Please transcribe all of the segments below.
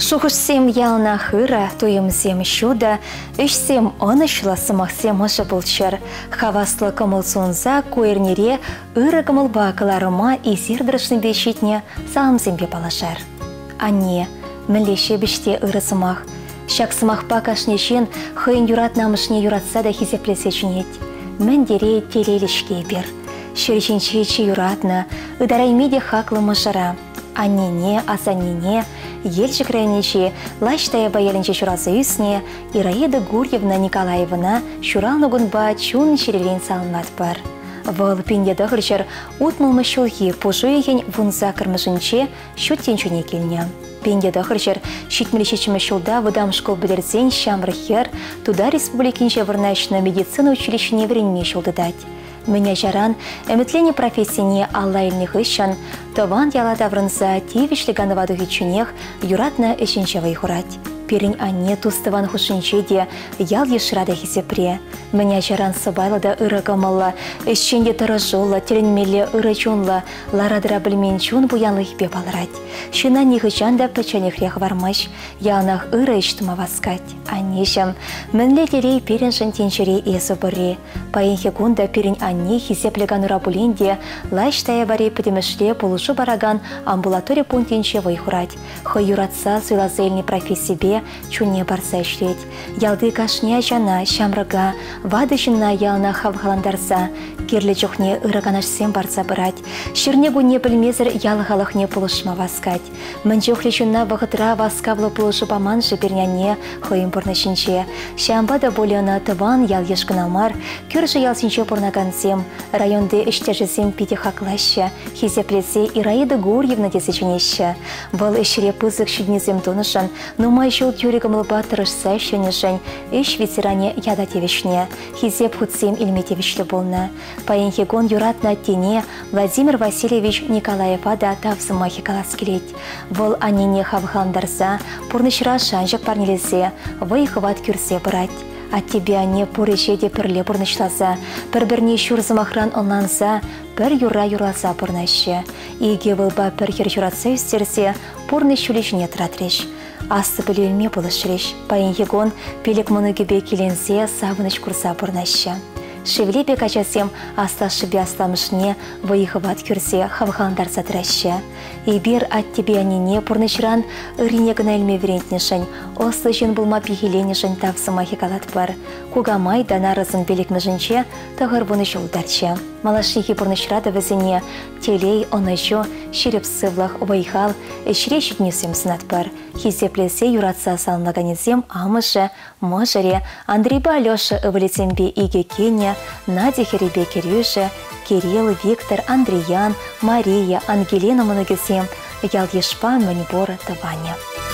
Шухышсем ялна хыра, туемсем щуда, ишсем онышлы сымақсем ұшы бұлчыр. Хаваслы кымылсунза көйернере ыры кымылба кыларыма изердірішін бешетне сағымсембе балашар. Анне, мінлеше біште ыры сымақ. Шак сымақпа кашнешен хыйын юрат намышне юратса да хизеплесе чүнет. Мен дере телелішке бер. Шерченчече юратны, ыдараймеде хаклы мышара. Аннене, асаннене, елчик райнече, лаштая баялінче шурасы үсіне, Ираида Гурьевна Николаевна шуралны гунба чун шерелен салынат бар. Выл пенде дығырчыр утмылмы шулхи пұжу еген вунза кірмішінче шөттен чөне келіне. Пенде дығырчыр шетмелешечімі шулда выдам школ білерзен шамрыхер туда республикинче вырнайшына медицина училищіне вренме шулды дать. Меня жаран, эметление профессии Алла ильних ищан, тован яла даврынса тивишлиган вадухи чунех юратна эшенчевай хурать. Перень анне тустыван хушинчеде ял ешрада хисепре. Меня жаран сабайлада ыры гамалла, эшченде таражолла, теренмеле ыры чунла, ларадыра білмен чун буянлых бе балрать. Шына нихычанда пачанехрех вармаш, ялнах ыры иштыма васкать. Аннешам, мінле терей перен жантенчерей эсу бұрре. Паенхе гунда перень анне хисеплеган урабуленде, лайштая баре педемешле полушу бараган амбулатория пунктенче вайхурать. Хой юратса суйлазельни профессибе чуне барса ишлеть. Ялды кашня жана шамрага, вады жына ялна хавхаландарса, керлі чухне ырыганашсен барса бырать. Ширнегу не білмезір ялғалықне полушма васкать. Мінчухлі жына вағытра васкавлы полушу паманшы перняне хойым бұрнышынче. Шамбада болена тыван ял ешкінамар, көрші ялсынче бұрнагансем, районды іштежізем пиде хаклашы, хизеплесе Ираида Гурьевна десеченеші. Бұл ішіре пызық шүднезем тонышын, нумай жол тюригам лбатырышса шөнешін, іш ветеране яда тевишне, хизеп худсем ильметевишлі болна. Паенхегон юратна тене Владимир Васильевич Николаев ада тавзымахи каласкелет. Бұл анене хавхандарса, пурнышыра шанжық парнелесе, вайхыват күрсе бұрать. От тебе не пурышеде пірле пурнышласа, пір-бірне шурзымахран онланса, пір юра юраса пурнашы. Иге вылба пір хер юратса үстерсе, пурнышлешіне тратреш. Асты білуілме бұлышыреш. Паенхегон пелек мұнығыбе келенсе савыныш курса пурнашы. Шевлепе качасем асташы биастамышне выйхыват күрсе хавхандар сатраща. Ибер от тебе анине пурнышран ыринегіна әлме верентнешін, ослы жын бұлма пихеленешін тавсымахи калат бар. Кугамай дана рызын белекмі жынче тағыр бұны жолдарча. Малашихи пурнышрада візіне телей оныжу шерепсывлах вайхал эшре шүтнесем сынат бар. Хизеплесе юратса салынлаганезем амышы, можыре, Андрейба Алеша ывылетембе иге Кеня, Надя Херебе Кирюша, Кирилл, Виктор, Андриян, Мария, Ангелина Манагесем, ял ешпа манибора Таваня.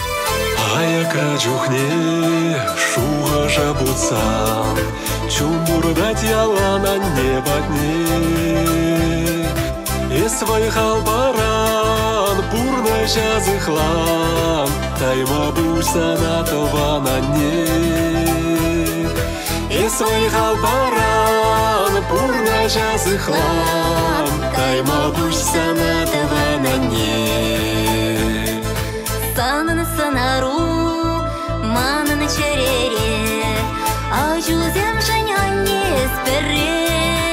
Аяка чухне, шуга жабуцан, чумбурдать ялана небатне. И свайхал баран, бурна жазыхлан, тайма бульса на Тавана не. И свайхал баран, бурна жазыхлан, тайма бульса на Тавана не. Санын сынару, манын черере, ажузем женян не сперре.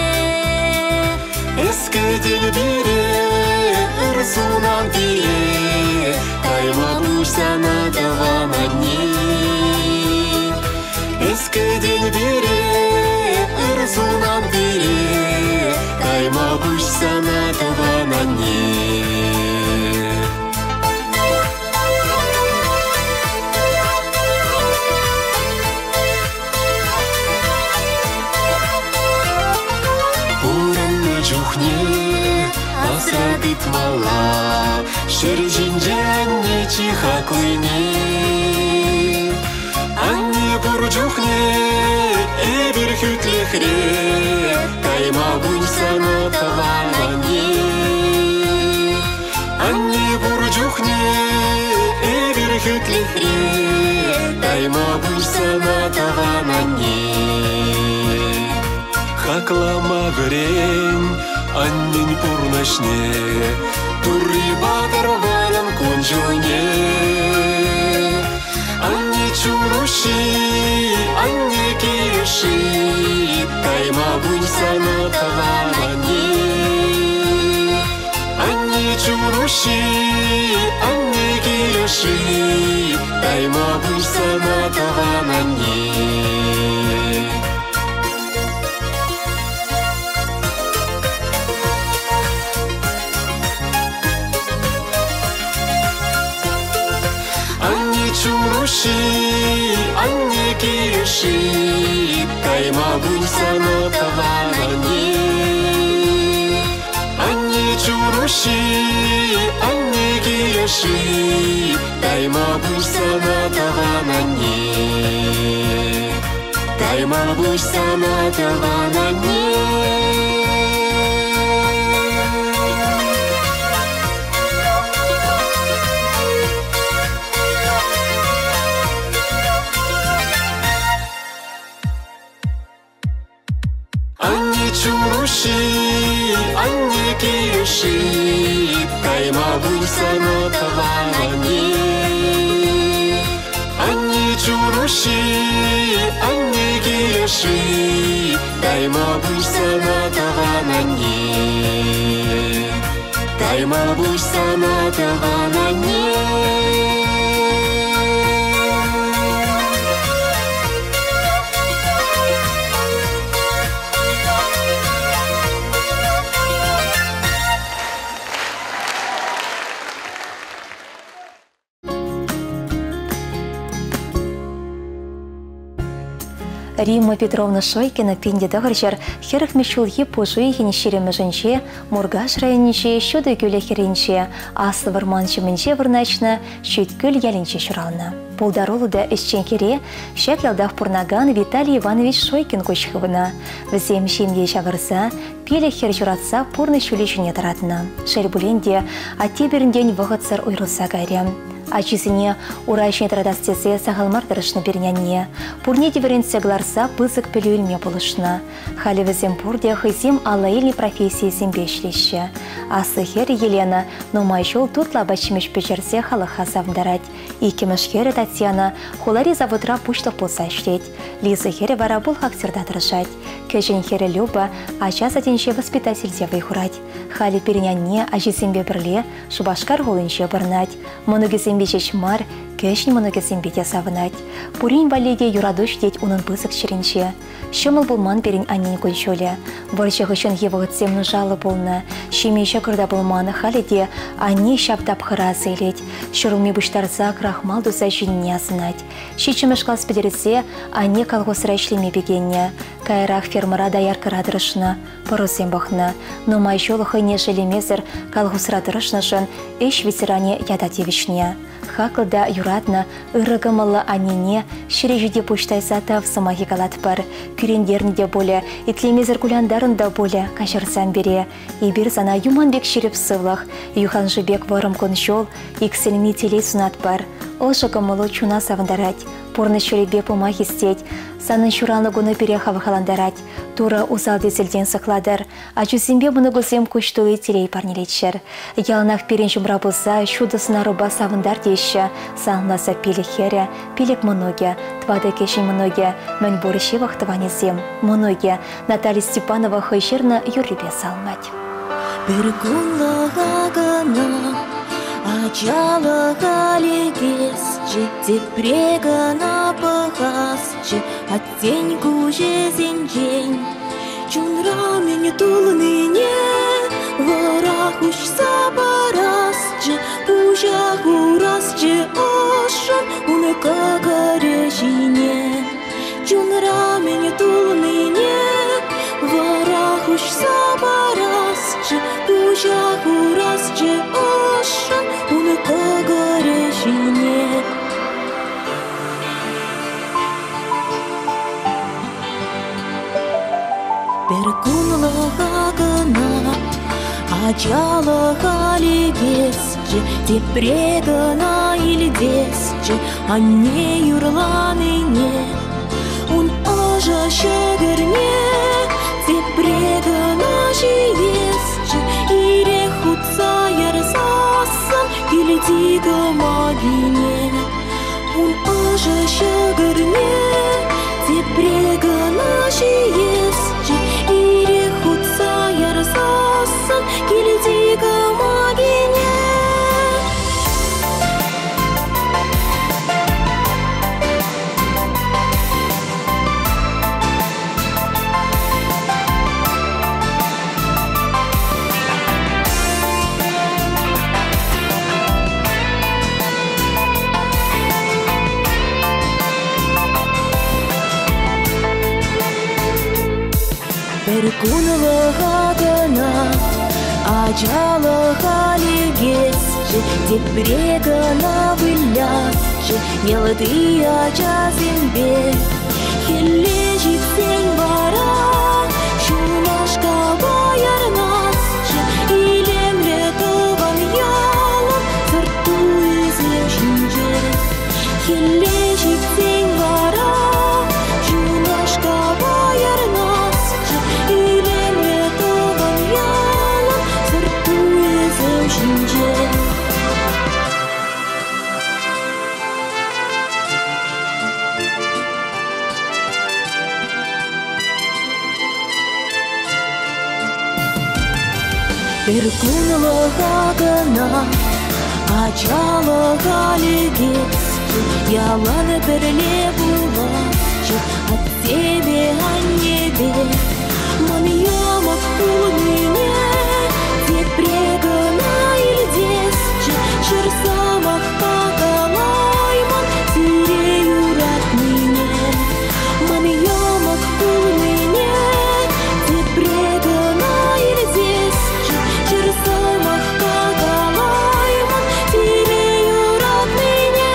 Эскеден бире, ырсунан бире, тайма бульса на Тавана не. Эскеден бире, ырсунан бире, тайма бульса на Тавана не. Асрадыт мала, шержинже анне чиха клыне. Анне бурджухне, эбір хүтлехре, тайма бульса на Тавана не. Анне бурджухне, эбір хүтлехре, тайма бульса на Тавана не. Хаклама грень, аннен пурнашне, турри батыр варен конжуне. чуруши, анне киреши, тайма бунсана таванани. Анне чуруши, анне киреши, тайма бунсана таванани. Чуруши, анне киреши, тайма бунсана таванани. Анне чуруши, анне киреши, тайма бунсана таванани. Тайма бунсана таванани. Чуруши, анне киреши, тайма бунсана таванани. Анне чуруши, анне киреши, тайма бунсана таванани. Тайма бунсана таванани. Римма Петровна Шойкина пенде дағыржар херах мешулхи пожуи хенешеремі жінше, Мургаш районнеше, шуды гүлі херенше, асы варманшы мінше вырначна, шүйткіл ялінше шурална. Полдаролу да ішчен кере, шәк ялдақ пурнаган Виталий Иванович Шойкин көшхівіна. Візем шемге шағырса, пелі хер журатса пурны шулі жүне таратына. Шәл бүленде, атте бірінден вғытсыр ойрылса гайрем. Ачисіне урайшын традастесе сағалмар дырышны бернянне. Пурне дифференция гларса пызык пілуілме болышна. Халі візем пурде хызем аллаилі профессиясен бешлеші. Асы хер Елена, но майшол тутла бачымеш печерсе халыха савндарать. Икемеш хері Татьяна, холари заводра пуштық болса ішлет. Лиза хері вара бұл хаксерда тырышать. Көжін хері Люба, ача сатенше воспитательзе вайхурать. Халі пернянне ачисембе бірле, шубашкар голынше бірнать. Моногесем Бечешмар, көшін мұнығызын бете савынат. Пурин валеге юрадуш дет унын пысық шеренше. Шымыл болман берін аннен көншөлі. Варчы ғышын евығытсем нужалы болны. Шемейші күрда болманы халеде анне шаптап қыра зейлет. Шырылме бұштарза крахмал дұза жүйінне асынат. Шечіміш қалс білерізе анне қалғысыра ішлеме бегенне. Кайрақ фермара даяр кырадырышына, пұрызен бақына. Но майшол хыне желемезір қалғысырадырышына жын үш ветеране яда девішне. Хақылда юратна, ұрығымылы анене, шережуде пұштайзата в самахи калат бар. Күрендерінде боле, итлемезір куляндарында боле, кашырсан бере. Ибір зана юманбек шеріп сывлық, юхан жыбек варым коншол, иксілми телей сунат бар. Ол шығымылы чуна савындарать, порны шөлебе пумах істет, санын шураны гуны пере хавахаландарать, тура усал дезілден сықладыр, а жүзімбе мұны гүзем күштуы телей парнелетшір. Ялынақ перен жұмра болса, шудысына руба савындар дейші, саңласа пелі хері, пелек мұноге, твады кешін мұноге, мән борыше вақтыванезем, мұноге, Наталья Степанова хыжырны юрлебе салмать. Бір күнліға гына, ачалыға легес, жетеп прегіна бұғас, аттен күжезен жен. Чунра мені тұлыныне, вара құшса барас, пұжа құрас, ошын, уны қағары жіне. Чунра мені тұлыныне, вара құшса барас, пұжа құрас, ошын, уны қағары жіне. Бір күнліға гына, ачалыға легес, тепрегіна илдес, анне юрланыне, он ажа шөгірне, тепрегіна жиес, ире хутса ярсасын, келдегі магине, он ажа шөгірне, бір күнліға гына ажалыға легесші деп брегіна вылязші елді ажазын бе келе жетсең бара шумашқа байырнасшы илемле туған ялым сырту өзешінже келе жетсең бара шумашқа байырнасшы илемле туған ялым сырту өзешінже бір күнліға гына ажалыға легесші яланы бірле булашшы от тебе а небе мон ямок пулмине деп брегіна илдесші жыр самаққа қалаймын сирей урат менен мон ямок пулмине деп брегіна илдесші жыр самаққа қалаймын сирей урат менен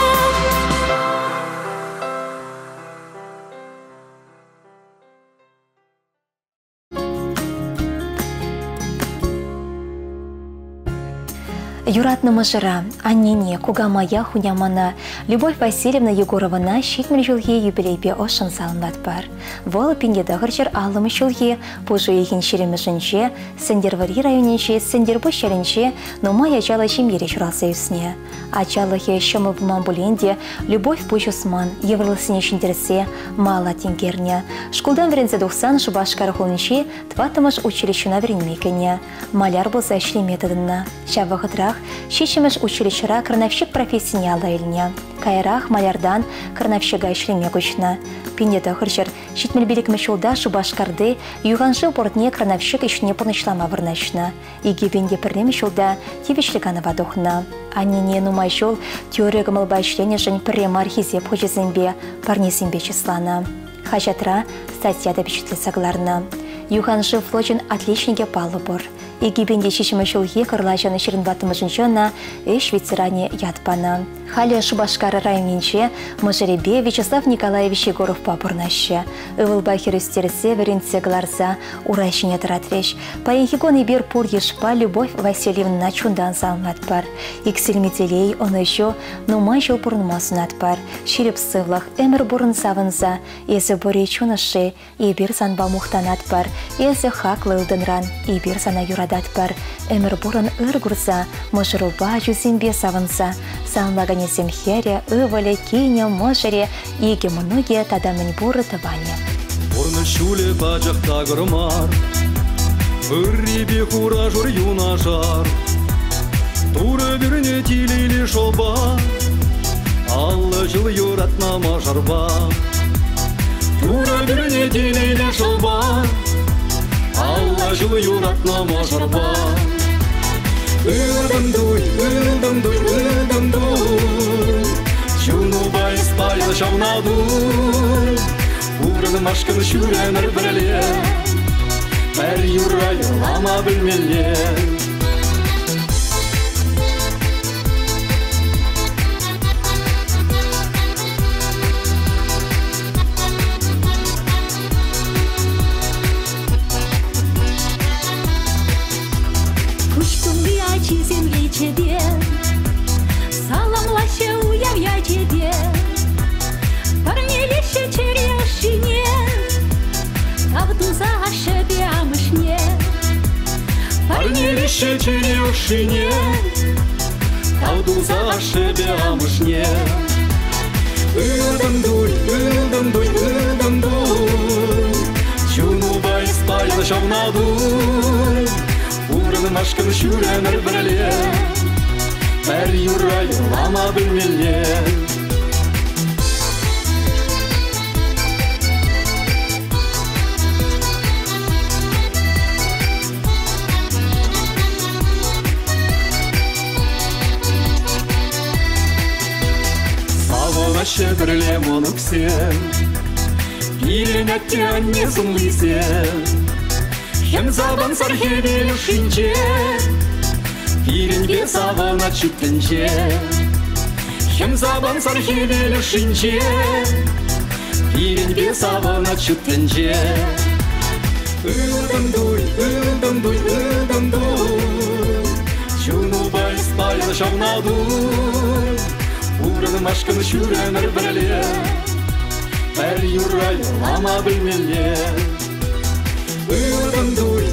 Юратнымы жыра, аннене, кугамая хунямана, Любовь Васильевна Егоровна шетмел жылге юбилейбе ошын салынат бар. Вол пиндедағыр жыр алымы жылге, пұжу еген шеремішінше, Сендервари районенше, Сендербу шеренше, нумай ажалы жемере жұралса үсіне. Ажалығы шымы бұман бұленде, Любовь Пұжусман, еврлысыне шындерсе, мала тенгерне. Шкулдан верензе 90 шубашкар хулынше, тватымыш училищена веренмекене. Маляр болса ішле методына. Шавығыдырақ, шешіміш училищера крановщик профессияне алайылыне. Кайрах малярдан крановщига ішлеме күшіні. Пиндеді ғыржыр, шетмелбелік мүшілда шубашкарды юғанжы бортне крановщик ішіне пынышлама вырнашыны. Иге бенде пірне мүшілда тевішліганова дұхына. Аннене нумай жол теория гымылба ішлене жын пірремар хизеп хожезімбе, парнесімбе числаны. Хажатра статьяда бешітлі сагларны. Юғанжы флочин отличнике палы бұр. Иге бенде шешімі жылге кырлажаны шырын батымы жыншына үш ветеране ятпаны. Халі Шубашкары районенше Можеребе Вячеслав Николаевич Егоров папырнашы. Ывылба херестерсе веренце гларса урайшыне таратреш. Паенхигон бер пур ешпа Любовь Васильевна чундан салынат бар. Икселметелей оны жо нумай жол бұрынмасынат бар. Шереп сывлах әмір бұрын савынса, езі бұре чунышы, ебір санба мұқтанат бар. Езі хақлы ұлдынран, ебір сана юрадат бар. Әмір бұрын ұргұрса, мұжырылба жүзімбе савынса, салынлагане семхере, ывале, кине, можере, иге мұнуге тадамын бұры табане. Орны шуле бажақта ғырмар, үрребе құра жүр юна жар, туры біріне тилейлі шолба, аллы жыл юратна мажарба. Туры біріне тилейлі шолба, аллы жыл юратна мажарба. Ылдым-дуй, ылдым-дуй, ылдым-дуй, Чуну байыз байыз жаунадуй, Урыным ашқын шүренір біріле, Бәр юрайы лама білмеле. Земле тебе, салам лаще уявья тебе, парнелище черешине, тавдуза шебе амышне. Парнелище черешине, тавдуза шебе амышне. Ылдым-дуй, ылдым-дуй, ылдым-дуй, Чуну байыз байыз жаунадуй, Урыным ашқын шүренір біріле, Бәр юрайы лама білмеле. Савына шебірле мұны күсен, Билен әтте әнне зұмлисен, Hem zaban sarheli lushinche Pirin besava na chuttenche Hem zaban sarheli lushinche Pirin besava na chuttenche Ildam duy Şunu bayız paylaşam nadur Uğranım aşkını şürenir böyle Her yuray ama bilmeli Ildam duy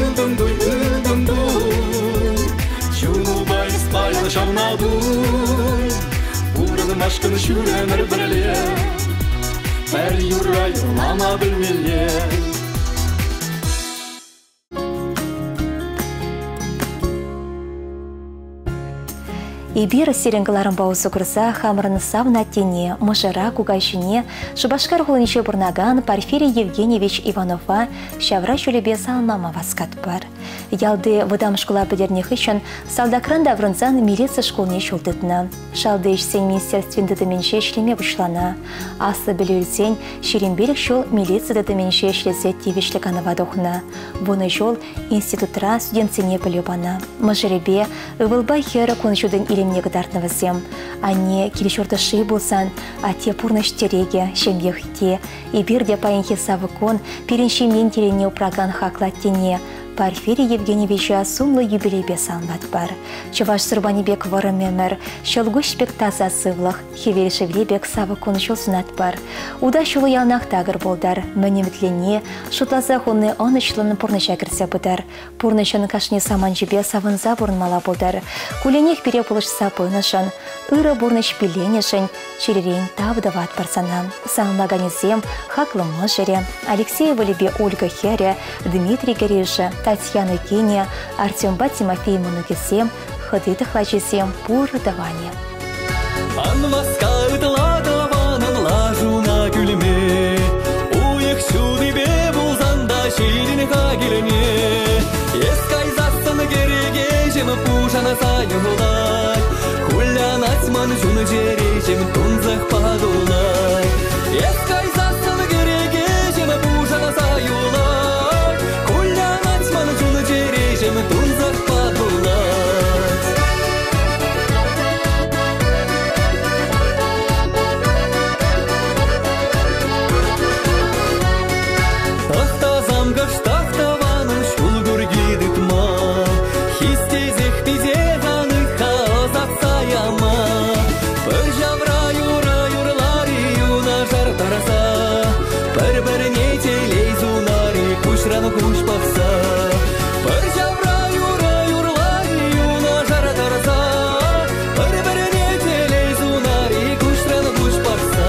Şunu bayız paylaşam nadur Uğranım aşkını şürenir böyle Her yuray ama bilmeli Ибир серенгыларын баусы курса хамырын савна тене, мышыра кугайшине, Шубашкар хулынче бурнаган Порфирий Евгеньевич Иванова шавра шулебе салнама васкат бар. Ялды выдам школа бедерних ищен салдакран даврынзан милиция школне шулдытна. Шалды ишсен министерствен дыдыменше шлеме бушлана. Асы білюльсен шерембелік шол милиция дыдыменше шлезе тивишлік анавадохна. Буны жол институтра студентсене білюбана. Мыжыребе ывылбай хера куншудын илемне гыдартнывы зем. Ане келешордыши болсан, а те пурныштереге, шемьехте, и бирде паинхи савыкон, переншемен телене упраган хаклаттене, Порфирий Евгеньевича сумлы юбилейбе салнат бар. Чуваш сырбанибек варымемер, шылгушбек таза сывлых, хевелшевлебек савыкон шулсынат бар. Уда шулы ялнах тагыр болдар, мәнемітлене, шутлаза хонны анышланы пурныша кірсе бұдар. Пурнышын кашне саман жібе савынза бұрынмала болдар. Куленех бере бұлышса пынышын, ыры бұрныш пиленешін, черерейн тавдават барсана. Саңлаганезем, хаклы мыжыре, Алексеева лебе Ольга Хере, Дмитрий Горейша, Татьяна Кения, Артемба Тимофей Манукесем, Хадыта Хлачесем, пур даване. Анваска ытладаванын лажуна күлме, Уйық шудыбе бұлзанда ширин хагиліне. Ескай засын кереге жемі пушана сайылай, Кулян атман жуны жере жемі тунзақ падулай. Ескай засын кереге жемі пушана сайылай, Кулян атман жуны жере жемі тунзақ падулай. Штахтаваның шулгур гидытма, Хистезех пизеғаны қазақ саяма. Бір жавра юра-юрлари юна жар тараса, Бір-біріне телей зунари күшраны күш бақса. Бір жавра юра-юрлари юна жар тараса, Бір-біріне телей зунари күшраны күш бақса.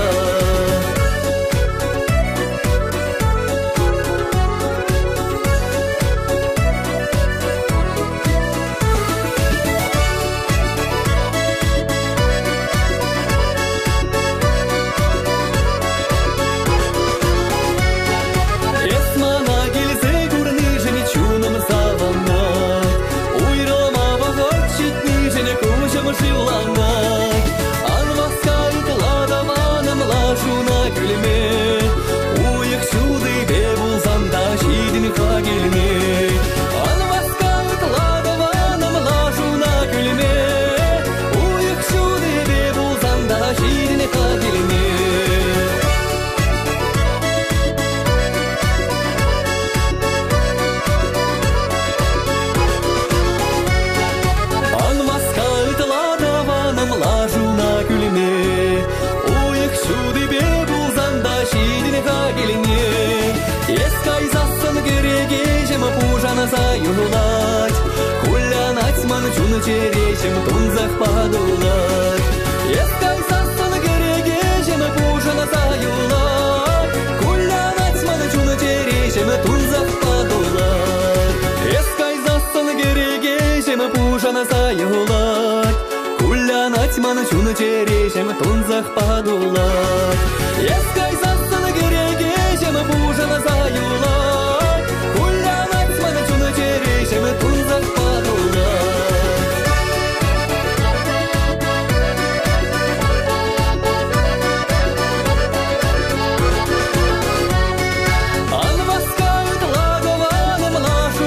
Заюлать, Кулян атман жуны черешем тунзах падулать. Ескай сасын кереге жемі пушана заюлать, Кулян атман жуны черешем тунзах падулать. Ескай сасын кереге жемі пушана заюлать, Кулян атман жуны черешем тунзах падулать. Ескай сасын кереге жемі пушана заюлать, Жережемі тунзақ падулай. Анваска ытладаваным лажу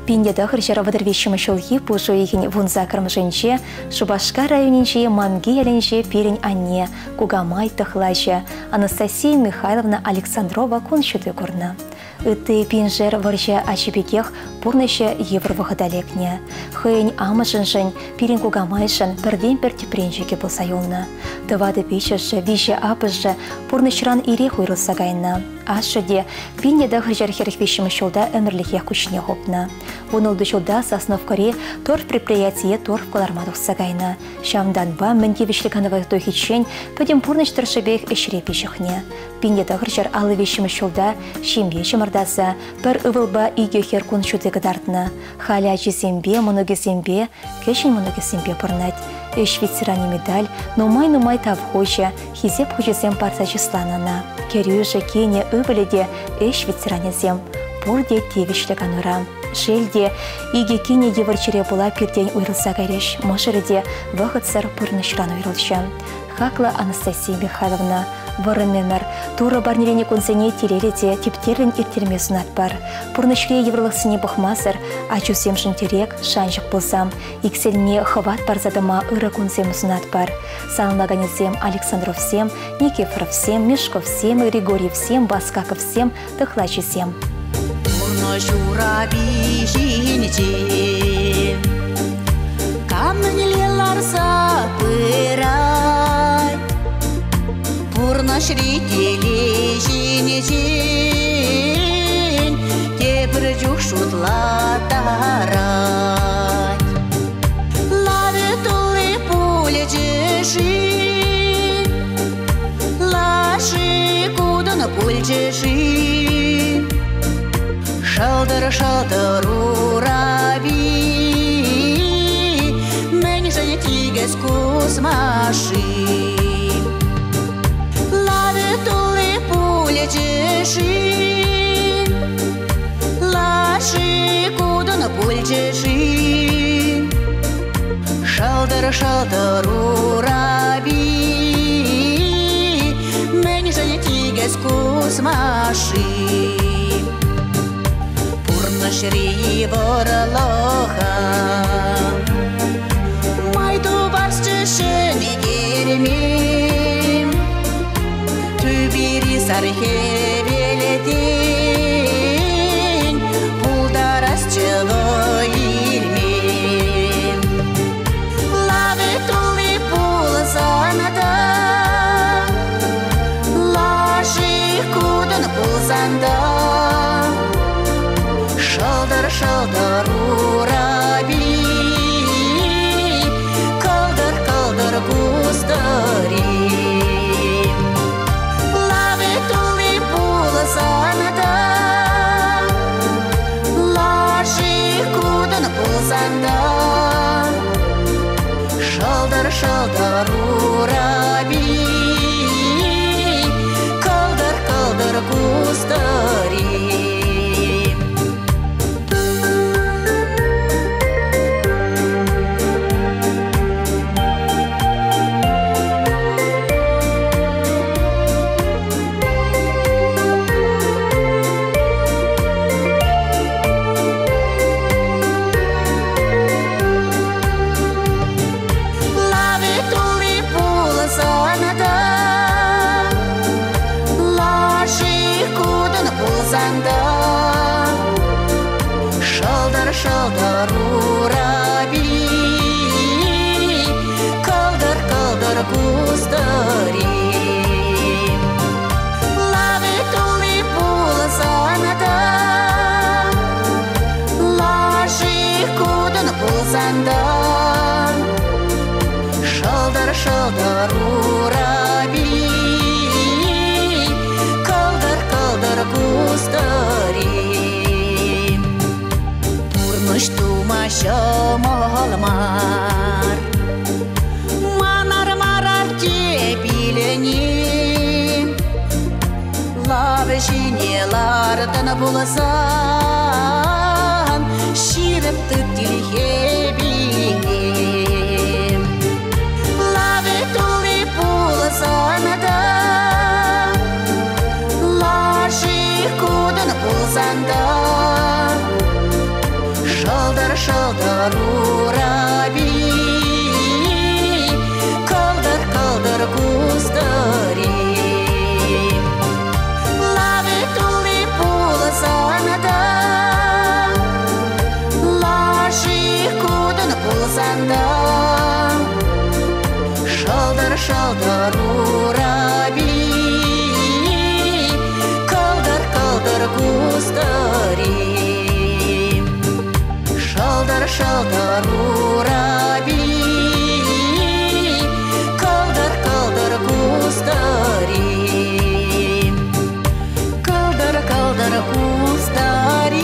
Пинде дохржара вадрвещим шулхи пушу ихин вунза кырмжинче, Шубашка районинче манги ялинче пирень анне, Кугамай тахлаче, Анастасия Михайловна Александрова куншуды курна. Ыты пинжер варжа ачипекех пурныше евровагадалекне. Хыйн амышыншын пирень Кугамайшын бірден бір тепренчеке болса юлна. Тывады печеші, виже апыжы пурнышран ире хуйрылса гайна. Ашыде пинде дохржар херхвещим шулда өмірліхе күшіне хопна. Вунылды шулда Сосновкаре торф предприятие торф калармадух сагайна. Шамданба мендевишликановых дохичень пөдем пурныштыршыбех эшрепешіхне. Пинде дохржар алы вещим шулда шимбе шымырдаса бір ывылба иге херкун шуды гыдартна. Халя жесембе, моногесембе, кешін моногесембе пырнать. Эш ветеране медаль, нумай тавхоча, хизеп хучесем парса числанана. Керюжа кене ывыледе эш ветеранезем. Пурде тевишлік анура. Шелде, иге кене еварчере була пирдень уйрылса гайреш, мошырыде вағытсар пурнышран уйрылша. Хакла Анастасия Михайловна, варыннемер, тура барнерене консене телереде тептерлен иртерме сунат бар. Пурнышре еврлықсыне бұхмасыр, ачусем жынтерек, шанжық болсам, икселіне хават барзадыма ыры консем сунат бар. Салынлаганезем Александровсем, Никифоровсем, Мешковсем, Григорьевсем, Баскаковсем, Тахлачесем. Жураби жинче, камнелелар сапырай, пурнашри теле жинчен, тепір жүк шутлатарай. Лаве тулы пуле жешин, лаши кудын пуль жешин. Шалдыр ураби, мен және тигес кузмаши. Лаве тулы пуле жешин, лаши кудын пуль жешин. Шалдыр ураби, мен және тигес кузмаши. Шри ворлоха, майду басчышыны кермем, түбері сархевелетен, пулдарас чылы ирмем. Лавы тулы пулзанада, лажы кудын пулзанда. Шалдар ураби, калдар куздари. Лаве тулы пулзанада, лажи кудын пулзанда. Шалдар ураби, калдар куздари. Шалдар ураби, калдар куздари. Лаве тулы пулзанада, лажи кудын пулзанда. Шалдар ураби, калдар куздари. Тума шамалмар, манар тепилени. Лавы жинелардан булсан, ширіп тіптілхебінем. Лавы тулы пулсанада, лажи кудын пулсанда. шалдар ураби, калдар калдар кустари. Лаве тули пулсанада, лаши кудан пулсанда. Шалдар шалдар ураби, калдар калдар кустари. Шалдар шалдар ураби, калдар калдар кустари. Калдар калдар кустари.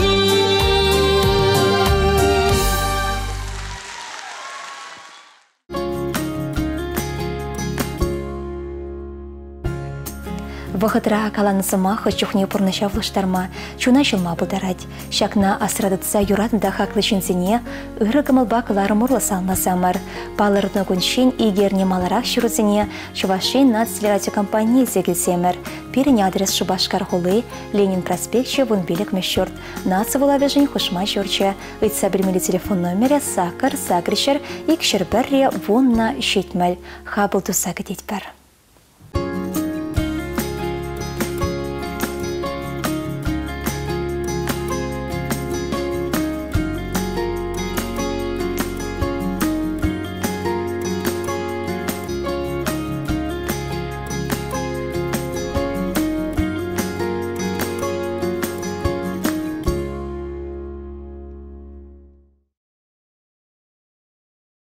Вахытра каланысыма хочухне пурныша влыштарма, чуна шылма бұлдарад. Шакна асрадытса юратында хаклы чынсене, ыры кымылба кыларым урласална самар. Палырдны күншен игерне маларах шурызене, Чувашин нацтелерадиокомпания зегілсемір. Перен адрес Шубашкар хулы, Ленин проспектче вунбелек мешшорт. Наци вулавежень хушма жорча. Ыйтса білмелі телефон номері сакар, сагришер, икшір бірре вунна шетмәл. Хабыл туса кететпір.